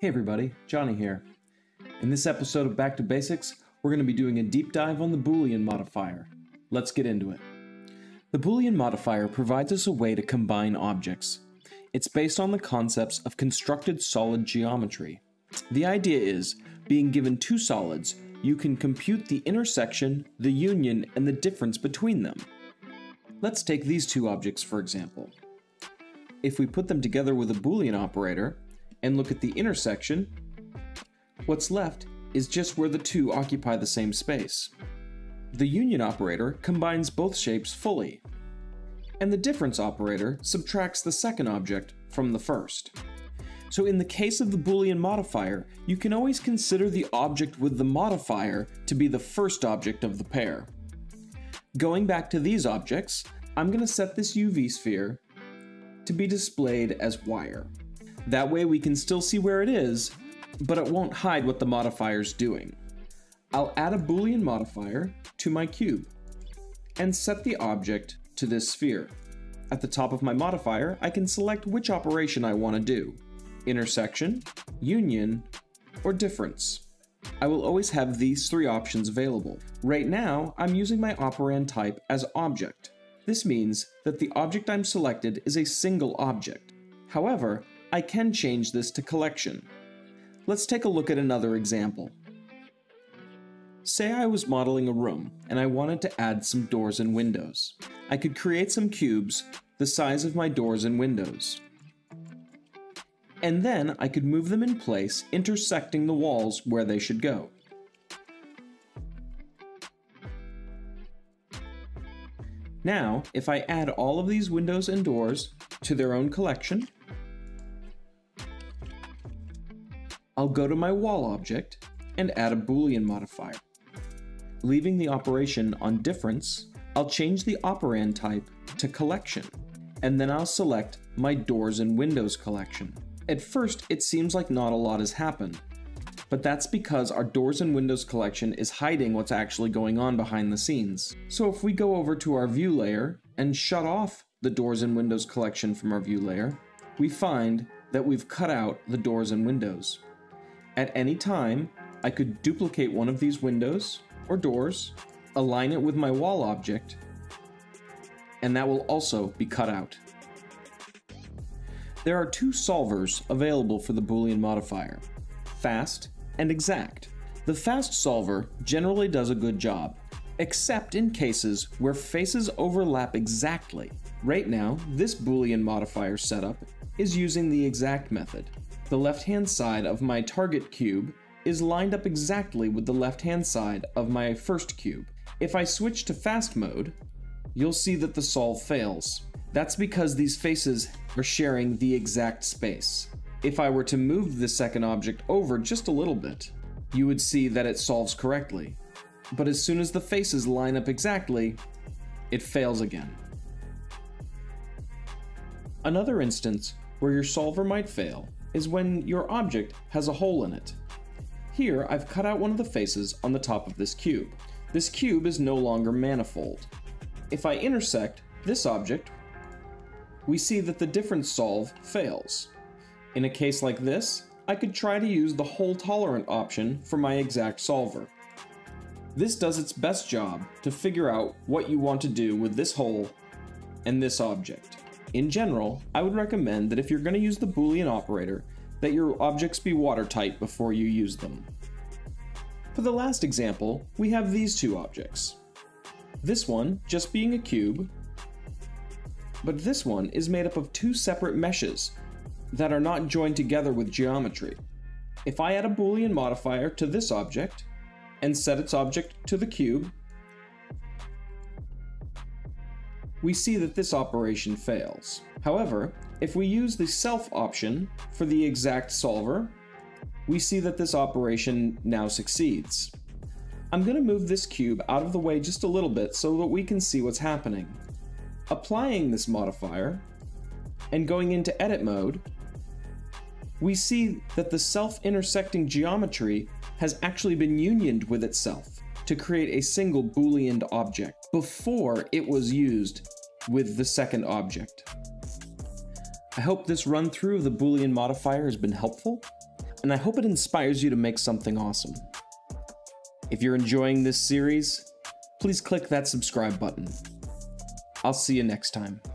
Hey everybody, Johnny here. In this episode of Back to Basics, we're going to be doing a deep dive on the Boolean modifier. Let's get into it. The Boolean modifier provides us a way to combine objects. It's based on the concepts of constructed solid geometry. The idea is, being given two solids, you can compute the intersection, the union, and the difference between them. Let's take these two objects for example. If we put them together with a Boolean operator, and look at the intersection, what's left is just where the two occupy the same space. The union operator combines both shapes fully, and the difference operator subtracts the second object from the first. So in the case of the Boolean modifier, you can always consider the object with the modifier to be the first object of the pair. Going back to these objects, I'm going to set this UV sphere to be displayed as wire. That way we can still see where it is, but it won't hide what the modifier's doing. I'll add a Boolean modifier to my cube and set the object to this sphere. At the top of my modifier, I can select which operation I want to do: intersection, union, or difference. I will always have these three options available. Right now, I'm using my operand type as object. This means that the object I'm selected is a single object. However, I can change this to collection. Let's take a look at another example. Say I was modeling a room and I wanted to add some doors and windows. I could create some cubes the size of my doors and windows. And then I could move them in place, intersecting the walls where they should go. Now, if I add all of these windows and doors to their own collection, I'll go to my wall object and add a Boolean modifier. Leaving the operation on difference, I'll change the operand type to collection, and then I'll select my doors and windows collection. At first, it seems like not a lot has happened, but that's because our doors and windows collection is hiding what's actually going on behind the scenes. So if we go over to our view layer and shut off the doors and windows collection from our view layer, we find that we've cut out the doors and windows. At any time, I could duplicate one of these windows or doors, align it with my wall object, and that will also be cut out. There are two solvers available for the Boolean modifier: fast and exact. The fast solver generally does a good job, except in cases where faces overlap exactly. Right now, this Boolean modifier setup is using the exact method. The left-hand side of my target cube is lined up exactly with the left-hand side of my first cube. If I switch to fast mode, you'll see that the solve fails. That's because these faces are sharing the exact space. If I were to move the second object over just a little bit, you would see that it solves correctly. But as soon as the faces line up exactly, it fails again. Another instance where your solver might fail is when your object has a hole in it. Here, I've cut out one of the faces on the top of this cube. This cube is no longer manifold. If I intersect this object, we see that the difference solve fails. In a case like this, I could try to use the hole tolerant option for my exact solver. This does its best job to figure out what you want to do with this hole and this object. In general, I would recommend that if you're going to use the Boolean operator, that your objects be watertight before you use them. For the last example, we have these two objects. This one just being a cube, but this one is made up of two separate meshes that are not joined together with geometry. If I add a Boolean modifier to this object and set its object to the cube, we see that this operation fails. However, if we use the self option for the exact solver, we see that this operation now succeeds. I'm going to move this cube out of the way just a little bit so that we can see what's happening. Applying this modifier and going into edit mode, we see that the self-intersecting geometry has actually been unioned with itself to create a single Boolean object before it was used with the second object. I hope this run through of the Boolean modifier has been helpful. and I hope it inspires you to make something awesome. If you're enjoying this series, please click that subscribe button. I'll see you next time.